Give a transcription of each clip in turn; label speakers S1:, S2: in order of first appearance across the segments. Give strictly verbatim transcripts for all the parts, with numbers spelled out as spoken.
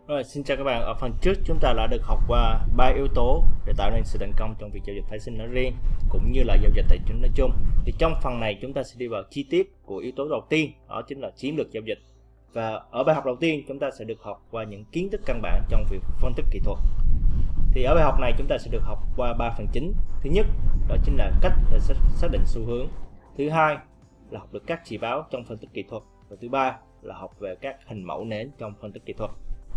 S1: Rồi, xin chào các bạn. Ở phần trước chúng ta đã được học qua ba yếu tố để tạo nên sự thành công trong việc giao dịch phái sinh nói riêng cũng như là giao dịch tài chính nói chung. Thì trong phần này chúng ta sẽ đi vào chi tiết của yếu tố đầu tiên, đó chính là chiến lược giao dịch. Và ở bài học đầu tiên chúng ta sẽ được học qua những kiến thức căn bản trong việc phân tích kỹ thuật. Thì ở bài học này chúng ta sẽ được học qua ba phần chính. Thứ nhất, đó chính là cách để xác định xu hướng. Thứ hai là học được các chỉ báo trong phân tích kỹ thuật. Và thứ ba là học về các hình mẫu nến trong phân tích kỹ thuật.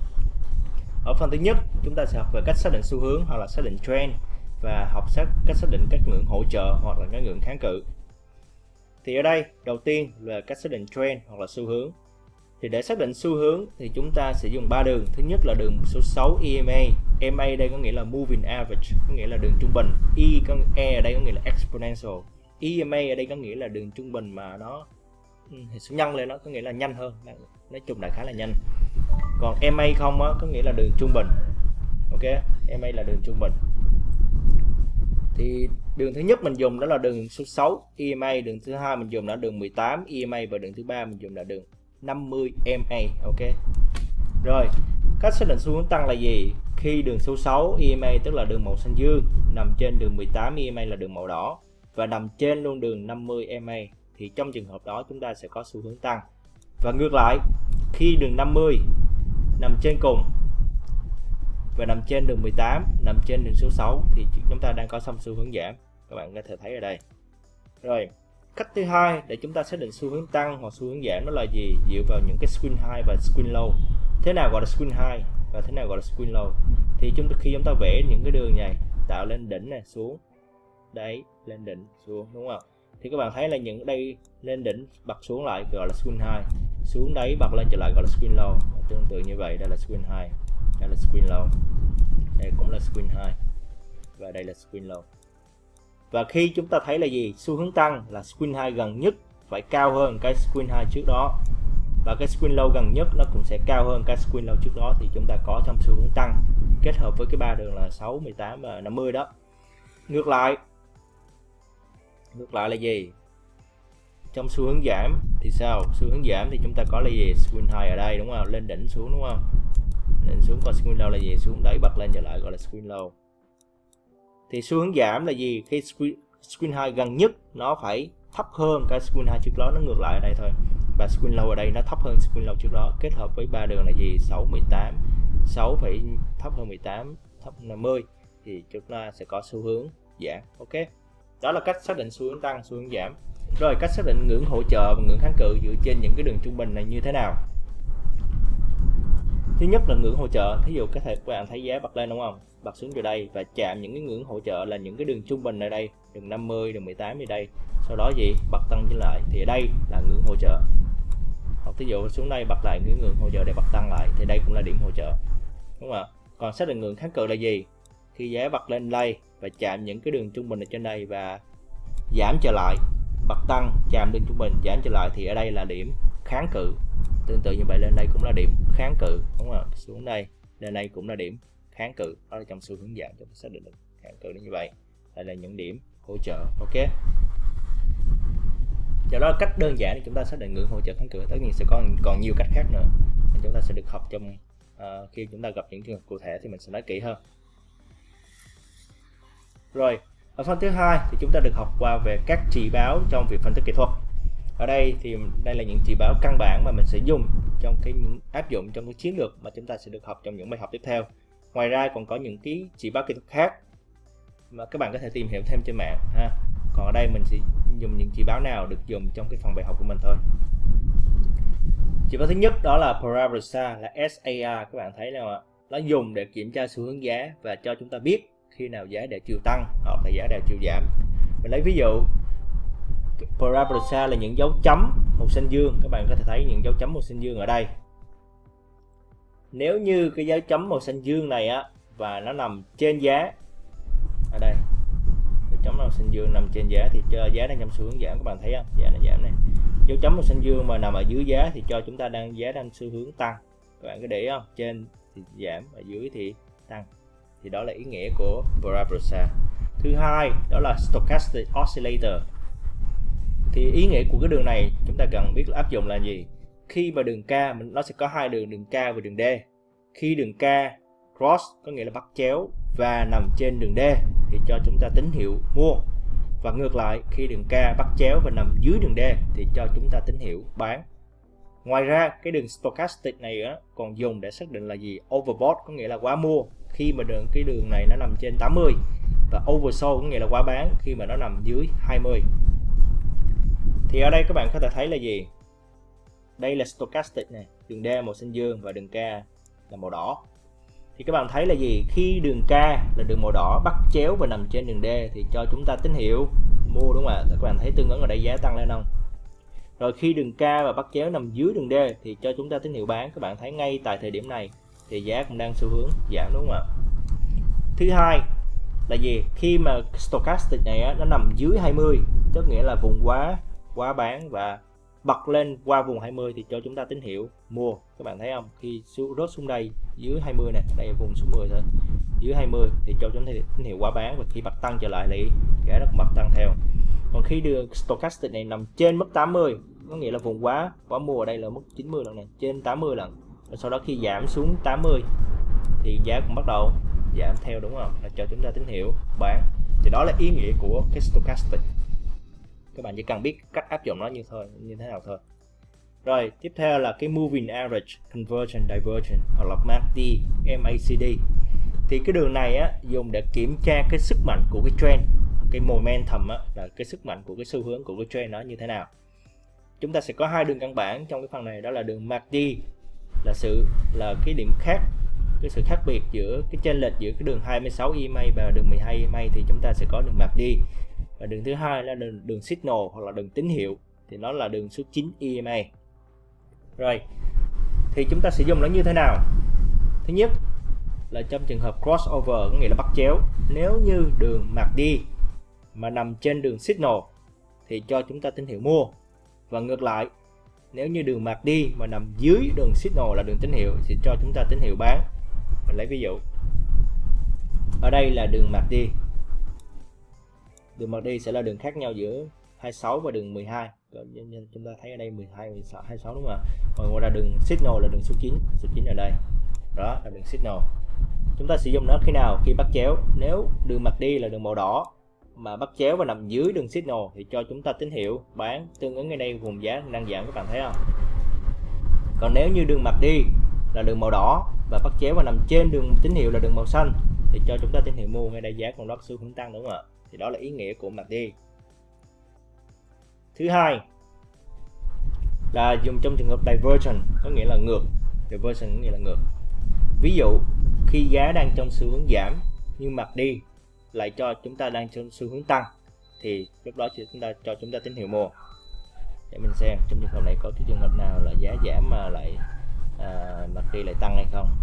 S1: Ở phần thứ nhất, chúng ta sẽ học về cách xác định xu hướng hoặc là xác định trend và học xác cách xác định các ngưỡng hỗ trợ hoặc là các ngưỡng kháng cự. Thì ở đây, đầu tiên là cách xác định trend hoặc là xu hướng. Thì để xác định xu hướng thì chúng ta sẽ dùng ba đường. Thứ nhất là đường số sáu E M A. E M A đây có nghĩa là moving average, có nghĩa là đường trung bình. E có E ở đây có nghĩa là exponential. E M A ở đây có nghĩa là đường trung bình mà nó thì sẽ nhân lên, nó có nghĩa là nhanh hơn. Nói chung là khá là nhanh. Còn M A không á, có nghĩa là đường trung bình. Ok, M A là đường trung bình. Thì đường thứ nhất mình dùng đó là đường số sáu E M A, đường thứ hai mình dùng là đường mười tám E M A và đường thứ ba mình dùng là đường năm mươi M A. Ok. Rồi, cách xác định xu hướng tăng là gì? Khi đường số sáu E M A tức là đường màu xanh dương nằm trên đường mười tám E M A là đường màu đỏ và nằm trên luôn đường năm mươi M A thì trong trường hợp đó chúng ta sẽ có xu hướng tăng. Và ngược lại, khi đường năm mươi nằm trên cùng và nằm trên đường mười tám, nằm trên đường số sáu thì chúng ta đang có xong xu hướng giảm. Các bạn có thể thấy ở đây. Rồi, cách thứ hai để chúng ta xác định xu hướng tăng hoặc xu hướng giảm đó là gì? Dựa vào những cái swing high và swing low. Thế nào gọi là swing high và thế nào gọi là swing low? Thì chúng ta khi chúng ta vẽ những cái đường này tạo lên đỉnh này xuống, đáy lên đỉnh xuống, đúng không? Thì các bạn thấy là những đây lên đỉnh bật xuống lại gọi là swing high, xuống đáy bật lên trở lại gọi là swing low. Tương tự như vậy, đây là swing high, đây là swing low, đây cũng là swing high và đây là swing low. Và khi chúng ta thấy là gì? Xu hướng tăng là swing high gần nhất phải cao hơn cái swing high trước đó và cái swing low gần nhất nó cũng sẽ cao hơn cái swing low trước đó thì chúng ta có trong xu hướng tăng kết hợp với cái ba đường là sáu, mười tám và năm mươi đó. Ngược lại, ngược lại là gì? Trong xu hướng giảm thì sao? Xu hướng giảm thì chúng ta có là gì? Swing high ở đây, đúng không? Lên đỉnh xuống, đúng không? Lên xuống, còn swing low là gì? Xuống đáy bật lên trở lại gọi là swing low. Thì xu hướng giảm là gì? Khi swing high gần nhất nó phải thấp hơn cái swing high trước đó, nó ngược lại ở đây thôi. Và swing low ở đây nó thấp hơn swing low trước đó, kết hợp với ba đường là gì? sáu, mười tám, sáu phải thấp hơn mười tám, thấp hơn năm mươi thì chúng ta sẽ có xu hướng giảm. Ok. Đó là cách xác định xu hướng tăng, xu hướng giảm. Rồi, cách xác định ngưỡng hỗ trợ và ngưỡng kháng cự dựa trên những cái đường trung bình này như thế nào? Thứ nhất là ngưỡng hỗ trợ. Thí dụ các bạn thấy giá bật lên, đúng không? Bật xuống từ đây và chạm những cái ngưỡng hỗ trợ là những cái đường trung bình ở đây, đường năm mươi, đường mười tám ở đây. Sau đó gì? Bật tăng trở lại thì ở đây là ngưỡng hỗ trợ. Hoặc thí dụ xuống đây bật lại cái ngưỡng hỗ trợ để bật tăng lại thì đây cũng là điểm hỗ trợ. Đúng không ạ? Còn xác định ngưỡng kháng cự là gì? Khi giá bật lên đây và chạm những cái đường trung bình ở trên đây và giảm trở lại, bật tăng chạm đường trung bình giảm trở lại thì ở đây là điểm kháng cự. Tương tự như vậy, lên đây cũng là điểm kháng cự, đúng không? Xuống đây, lên đây cũng là điểm kháng cự. Đó là trong xu hướng giảm chúng ta xác định được kháng cự như vậy. Đây là những điểm hỗ trợ. Ok. Do đó cách đơn giản để chúng ta xác định ngưỡng hỗ trợ kháng cự. Tất nhiên sẽ có còn nhiều cách khác nữa. Chúng ta sẽ được học trong uh, khi chúng ta gặp những trường hợp cụ thể thì mình sẽ nói kỹ hơn. Rồi, ở phần thứ hai thì chúng ta được học qua về các chỉ báo trong việc phân tích kỹ thuật. Ở đây thì đây là những chỉ báo căn bản mà mình sẽ dùng trong cái áp dụng trong cái chiến lược mà chúng ta sẽ được học trong những bài học tiếp theo. Ngoài ra còn có những cái chỉ báo kỹ thuật khác mà các bạn có thể tìm hiểu thêm trên mạng ha. Còn ở đây mình sẽ dùng những chỉ báo nào được dùng trong cái phần bài học của mình thôi. Chỉ báo thứ nhất đó là Parabola, là S A R, các bạn thấy nào ạ? Nó dùng để kiểm tra xu hướng giá và cho chúng ta biết khi nào giá đều chiều tăng hoặc là giá đều chiều giảm. Mình lấy ví dụ Parabola là những dấu chấm màu xanh dương, các bạn có thể thấy những dấu chấm màu xanh dương ở đây. Nếu như cái dấu chấm màu xanh dương này á và nó nằm trên giá ở đây, dấu chấm màu xanh dương nằm trên giá thì cho giá đang trong xu hướng giảm, các bạn thấy không? Giá nó giảm này. Dấu chấm màu xanh dương mà nằm ở dưới giá thì cho chúng ta đang giá đang xu hướng tăng. Các bạn có để ý không? Trên thì giảm, ở dưới thì tăng. Thì đó là ý nghĩa của Parabola. Thứ hai đó là Stochastic Oscillator. Thì ý nghĩa của cái đường này chúng ta cần biết là áp dụng là gì? Khi mà đường K nó sẽ có hai đường, đường K và đường D. khi đường K cross có nghĩa là bắt chéo và nằm trên đường D thì cho chúng ta tín hiệu mua. Và ngược lại, khi đường K bắt chéo và nằm dưới đường D thì cho chúng ta tín hiệu bán. Ngoài ra, cái đường stochastic này á, còn dùng để xác định là gì? Overbought có nghĩa là quá mua khi mà đường cái đường này nó nằm trên tám mươi, và oversold có nghĩa là quá bán khi mà nó nằm dưới hai mươi. Thì ở đây các bạn có thể thấy là gì? Đây là stochastic này, đường D màu xanh dương và đường K là màu đỏ. Thì các bạn thấy là gì? Khi đường K là đường màu đỏ bắt chéo và nằm trên đường D thì cho chúng ta tín hiệu mua, đúng không ạ? Các bạn thấy tương ứng ở đây giá tăng lên không? Rồi khi đường K và bắt chéo nằm dưới đường D thì cho chúng ta tín hiệu bán. Các bạn thấy ngay tại thời điểm này thì giá cũng đang xu hướng giảm, đúng không ạ? Thứ hai là gì? Khi mà stochastic này á, nó nằm dưới hai mươi, tức nghĩa là vùng quá quá bán và bật lên qua vùng hai mươi thì cho chúng ta tín hiệu mua. Các bạn thấy không? Khi rớt xuống đây dưới hai mươi này, đây là vùng số mười thôi, dưới hai mươi thì cho chúng ta tín hiệu quá bán, và khi bật tăng trở lại thì giá nó cũng bật tăng theo. Còn khi đường stochastic này nằm trên mức tám mươi, có nghĩa là vùng quá quá mua ở đây là mức chín mươi lần này, trên tám mươi lần. Và sau đó khi giảm xuống tám mươi thì giá cũng bắt đầu giảm theo, đúng không? Là cho chúng ta tín hiệu bán. Thì đó là ý nghĩa của cái stochastic. Các bạn chỉ cần biết cách áp dụng nó như thôi, như thế nào thôi. Rồi, tiếp theo là cái moving average, convergent, divergent hoặc là em a xê đê, em a xê đê. Thì cái đường này á, dùng để kiểm tra cái sức mạnh của cái trend, cái momentum á, là cái sức mạnh của cái xu hướng của cái trend nó như thế nào. Chúng ta sẽ có hai đường căn bản trong cái phần này, đó là đường em a xê đê là sự là cái điểm khác, cái sự khác biệt giữa cái chênh lệch giữa cái đường hai mươi sáu e em a và đường mười hai e em a, thì chúng ta sẽ có đường em a xê đê. Và đường thứ hai là đường, đường signal hoặc là đường tín hiệu, thì nó là đường số chín e em a. Rồi, thì chúng ta sử dụng nó như thế nào? Thứ nhất là trong trường hợp crossover có nghĩa là bắt chéo, nếu như đường em a xê đê mà nằm trên đường signal thì cho chúng ta tín hiệu mua. Và ngược lại, nếu như đường em a xê đê mà nằm dưới đường signal là đường tín hiệu thì cho chúng ta tín hiệu bán. Mình lấy ví dụ. Ở đây là đường em a xê đê. Đường em a xê đê sẽ là đường khác nhau giữa hai mươi sáu và đường mười hai. Chúng ta thấy ở đây mười hai, mười sáu, hai mươi sáu, đúng không ạ? Còn ngoài ra đường signal là đường số chín, số chín ở đây. Đó là đường signal. Chúng ta sử dụng nó khi nào? Khi bắt chéo. Nếu đường em a xê đê là đường màu đỏ mà bắt chéo và nằm dưới đường signal thì cho chúng ta tín hiệu bán, tương ứng ở đây vùng giá đang giảm, các bạn thấy không? Còn nếu như đường em a xê đê là đường màu đỏ và bắt chéo và nằm trên đường tín hiệu là đường màu xanh thì cho chúng ta tín hiệu mua, ngay đây giá còn đó xu hướng tăng, đúng không ạ? Thì đó là ý nghĩa của em a xê đê. Thứ hai là dùng trong trường hợp divergent, có nghĩa là ngược. Divergent có nghĩa là ngược. Ví dụ khi giá đang trong xu hướng giảm nhưng em a xê đê lại cho chúng ta đang trong xu hướng tăng thì lúc đó chúng ta cho chúng ta tín hiệu mua. Để mình xem trong trường hợp này có cái trường hợp nào là giá giảm mà lại à, em a xê đê lại tăng hay không.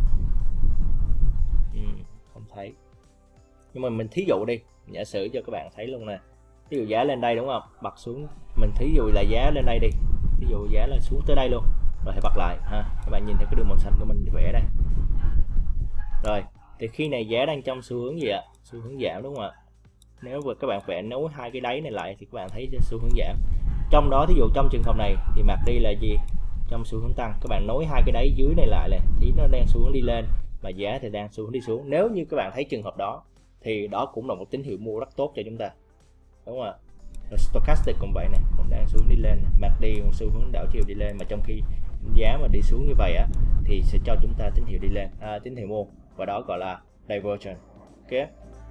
S1: Ừ, không thấy. Nhưng mà mình thí dụ đi, giả sử cho các bạn thấy luôn nè. Ví dụ giá lên đây, đúng không? Bật xuống, mình thí dụ là giá lên đây đi. Ví dụ giá là xuống tới đây luôn. Rồi hãy bật lại ha. Các bạn nhìn thấy cái đường màu xanh của mình vẽ đây. Rồi, thì khi này giá đang trong xu hướng gì ạ? Xu hướng giảm, đúng không ạ? Nếu mà các bạn vẽ nối hai cái đáy này lại thì các bạn thấy xu hướng giảm. Trong đó thí dụ trong trường hợp này thì em a xê đê là gì? Trong xu hướng tăng. Các bạn nối hai cái đáy dưới này lại này thì nó đang xu hướng đi lên và giá thì đang xu hướng đi xuống. Nếu như các bạn thấy trường hợp đó thì đó cũng là một tín hiệu mua rất tốt cho chúng ta, đúng không ạ? Rồi stochastic cũng vậy này, cũng đang xu hướng đi lên, em a xê đê cũng xu hướng đảo chiều đi lên, mà trong khi giá mà đi xuống như vậy á thì sẽ cho chúng ta tín hiệu đi lên, à, tín hiệu mua, và đó gọi là divergent. Ok.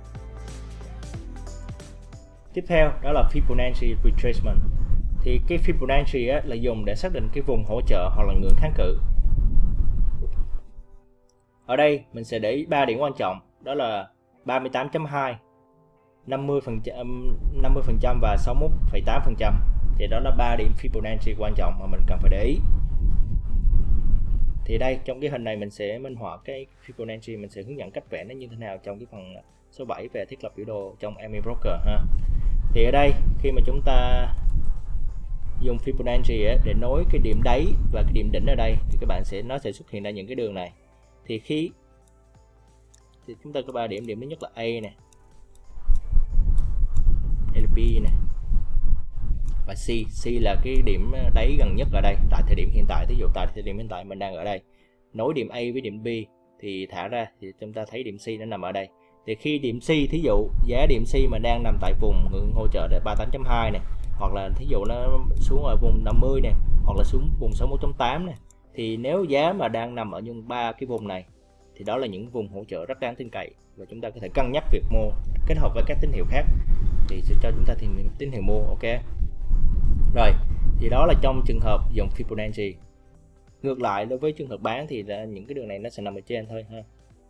S1: Tiếp theo đó là Fibonacci retracement. Thì cái Fibonacci á, là dùng để xác định cái vùng hỗ trợ hoặc là ngưỡng kháng cự. Ở đây mình sẽ để ý ba điểm quan trọng, đó là ba mươi tám chấm hai, năm mươi phần trăm và sáu mươi mốt phẩy tám phần trăm. Thì đó là ba điểm Fibonacci quan trọng mà mình cần phải để ý. Thì đây trong cái hình này mình sẽ minh họa cái Fibonacci, mình sẽ hướng dẫn cách vẽ nó như thế nào trong cái phần số bảy về thiết lập biểu đồ trong em a Broker ha. Thì ở đây khi mà chúng ta dùng Fibonacci ấy, để nối cái điểm đáy và cái điểm đỉnh ở đây thì các bạn sẽ nó sẽ xuất hiện ra những cái đường này. Thì khi thì chúng ta có ba điểm, điểm thứ nhất là A này, lờ pê này và C. C là cái điểm đáy gần nhất ở đây tại thời điểm hiện tại. Ví dụ tại thời điểm hiện tại mình đang ở đây nối điểm A với điểm B thì thả ra thì chúng ta thấy điểm C nó nằm ở đây. Thì khi điểm C, thí dụ giá điểm C mà đang nằm tại vùng ngưỡng hỗ trợ là ba mươi tám chấm hai này, hoặc là thí dụ nó xuống ở vùng năm mươi này, hoặc là xuống vùng sáu mươi mốt chấm tám này, thì nếu giá mà đang nằm ở những ba cái vùng này thì đó là những vùng hỗ trợ rất đáng tin cậy và chúng ta có thể cân nhắc việc mua kết hợp với các tín hiệu khác thì sẽ cho chúng ta tìm tín hiệu mua. Ok rồi, thì đó là trong trường hợp dùng Fibonacci. Ngược lại đối với trường hợp bán thì là những cái đường này nó sẽ nằm ở trên thôi ha.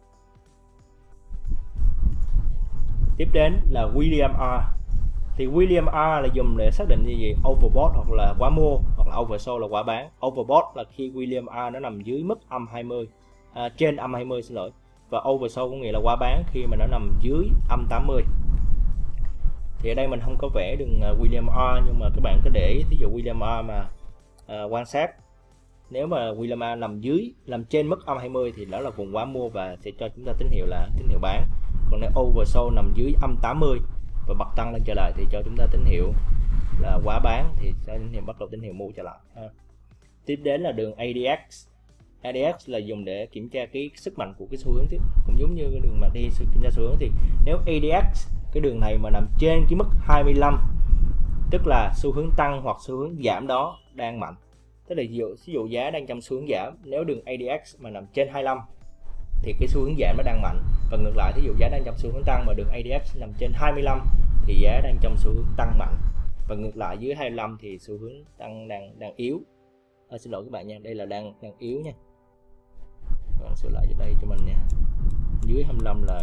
S1: Tiếp đến là William R. Thì William R là dùng để xác định như gì? Overbought hoặc là quá mua, hoặc là oversold là quá bán. Overbought là khi William R nó nằm dưới mức âm hai mươi, à, trên âm hai mươi xin lỗi. Và oversold có nghĩa là quá bán khi mà nó nằm dưới âm tám mươi. Thì ở đây mình không có vẽ đường William R, nhưng mà các bạn có để ý, ví dụ William R mà à, quan sát, nếu mà William R nằm dưới, nằm trên mức âm hai mươi thì đó là vùng quá mua và sẽ cho chúng ta tín hiệu là tín hiệu bán. Còn nếu oversold nằm dưới âm tám mươi và bật tăng lên trở lại thì cho chúng ta tín hiệu là quá bán, thì sẽ tín hiệu bắt đầu tín hiệu mua trở lại ha. Tiếp đến là đường a đê ích. a đê ích là dùng để kiểm tra cái sức mạnh của cái xu hướng tiếp, cũng giống như cái đường mà đi kiểm tra xu hướng. Thì nếu a đê ích cái đường này mà nằm trên cái mức hai mươi lăm, tức là xu hướng tăng hoặc xu hướng giảm đó đang mạnh. Tức là ví dụ, ví dụ giá đang trong xu hướng giảm, nếu đường a đê ích mà nằm trên hai mươi lăm thì cái xu hướng giảm nó đang mạnh, và ngược lại, thí dụ giá đang trong xu hướng tăng mà đường a đê ích nằm trên hai mươi lăm thì giá đang trong xu hướng tăng mạnh, và ngược lại dưới hai mươi lăm thì xu hướng tăng đang đang yếu. À, xin lỗi các bạn nha, đây là đang đang yếu nha. Bạn sửa lại cho đây cho mình nha. Dưới hai mươi lăm là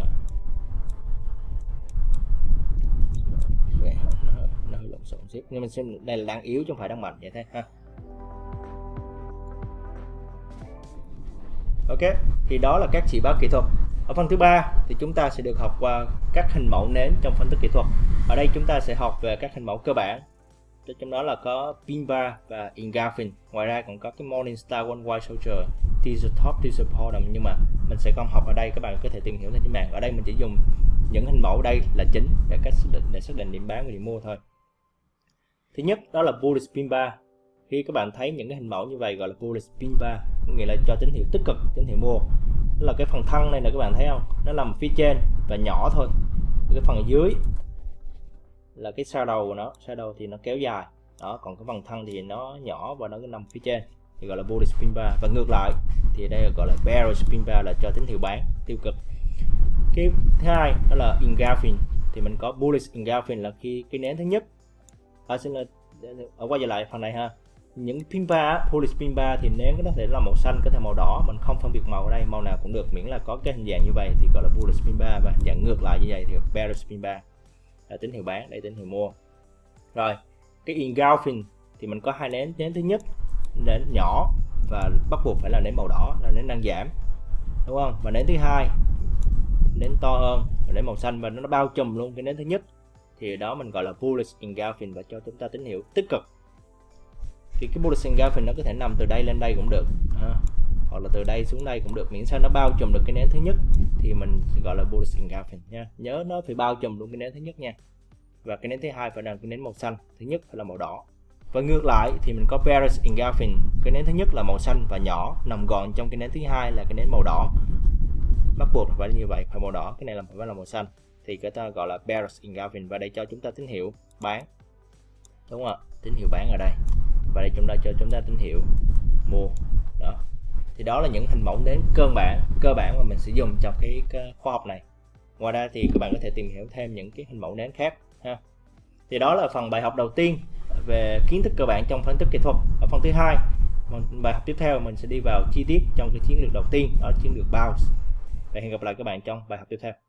S1: nó, nó hơi lộn xộn xíu, nhưng mình xem đây là đang yếu chứ không phải đang mạnh vậy thế ha. Ok, thì đó là các chỉ báo kỹ thuật. Ở phần thứ ba thì chúng ta sẽ được học qua các hình mẫu nến trong phân tích kỹ thuật. Ở đây chúng ta sẽ học về các hình mẫu cơ bản. Trong đó là có pin bar và engulfing. Ngoài ra còn có cái Morningstar One White Soldier, teaser top, teaser bottom, nhưng mà mình sẽ không học ở đây, các bạn có thể tìm hiểu trên mạng. Ở đây mình chỉ dùng những hình mẫu đây là chính để cách xác định, để xác định điểm bán và điểm mua thôi. Thứ nhất đó là bullish pin bar. Khi các bạn thấy những cái hình mẫu như vậy gọi là bullish pin bar, nghĩa là cho tín hiệu tích cực, tín hiệu mua. Đó là cái phần thân này nè, các bạn thấy không? Nó nằm phía trên và nhỏ thôi. Cái phần dưới là cái shadow của nó, shadow thì nó kéo dài. Đó, còn cái phần thân thì nó nhỏ và nó nằm phía trên thì gọi là bullish pin bar. Và ngược lại thì đây là gọi là bearish pin bar, là cho tín hiệu bán tiêu cực. Cái thứ hai đó là engulfing. Thì mình có bullish engulfing là khi cái nến thứ nhất, à, xin lỗi, ở quay trở lại phần này ha. Những pin bar, bullish pin bar thì nến có thể là màu xanh, có thể màu đỏ, mình không phân biệt màu ở đây, màu nào cũng được miễn là có cái hình dạng như vậy thì gọi là bullish pin bar, và hình dạng ngược lại như vậy thì bearish pin bar, là tín hiệu bán, đây tín hiệu mua. Rồi cái engulfing thì mình có hai nến, nến thứ nhất nến nhỏ và bắt buộc phải là nến màu đỏ, là nến đang giảm, đúng không? Và nến thứ hai nến to hơn, và nến màu xanh và nó bao trùm luôn cái nến thứ nhất thì đó mình gọi là bullish engulfing và cho chúng ta tín hiệu tích cực. Thì cái bullish engulfing nó có thể nằm từ đây lên đây cũng được, à, hoặc là từ đây xuống đây cũng được, miễn sao nó bao trùm được cái nến thứ nhất thì mình sẽ gọi là bullish engulfing nha. Nhớ nó phải bao trùm luôn cái nến thứ nhất nha. Và cái nến thứ hai phải là cái nến màu xanh, thứ nhất phải là màu đỏ. Và ngược lại thì mình có bearish engulfing, cái nến thứ nhất là màu xanh và nhỏ, nằm gọn trong cái nến thứ hai là cái nến màu đỏ. Bắt buộc phải như vậy, phải màu đỏ, cái này là phải là màu xanh thì người ta gọi là bearish engulfing, và đây cho chúng ta tín hiệu bán, đúng không ạ? Tín hiệu bán ở đây, và đây chúng ta cho chúng ta tín hiệu mua. Đó, thì đó là những hình mẫu nến cơ bản cơ bản mà mình sử dụng trong cái, cái khoa học này. Ngoài ra thì các bạn có thể tìm hiểu thêm những cái hình mẫu nến khác ha. Thì đó là phần bài học đầu tiên về kiến thức cơ bản trong phân tích kỹ thuật. Ở phần thứ hai, bài học tiếp theo mình sẽ đi vào chi tiết trong cái chiến lược đầu tiên, đó là chiến lược bounce. Và hẹn gặp lại các bạn trong bài học tiếp theo.